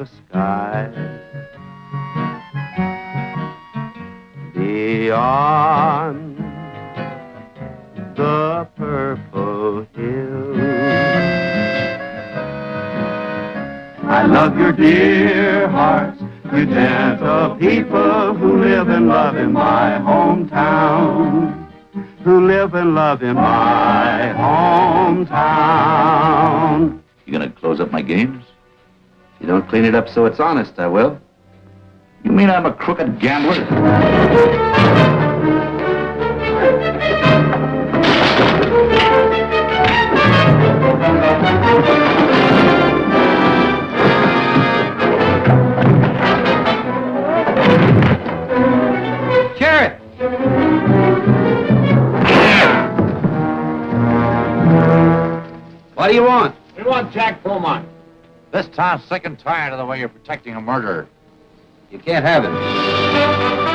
the sky. Beyond the purple hills, I love your dear hearts, you gentle people who live and love in my hometown, who live and love in my hometown. You gonna close up my games? If you don't clean it up so it's honest, I will. You mean I'm a crooked gambler? Sheriff! What do you want? We want Jack Beaumont. This town's sick and tired of the way you're protecting a murderer. You can't have him.